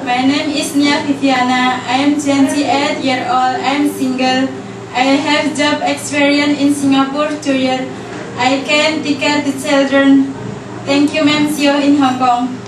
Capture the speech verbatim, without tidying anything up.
My name is Nia Viviana. I am twenty-eight years old. I am single. I have job experience in Singapore two years. I can take care the children. Thank you, ma'am. See you in Hong Kong.